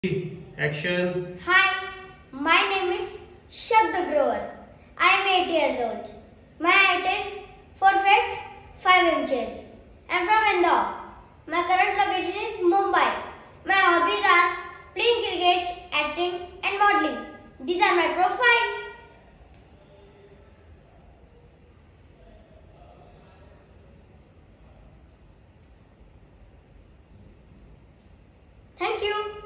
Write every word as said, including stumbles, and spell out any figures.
Action. Hi, my name is Shabd Grover. I am eight years old. My height is four feet five inches. I am from Indore. My current location is Mumbai. My hobbies are playing cricket, acting and modeling. These are my profile. Thank you.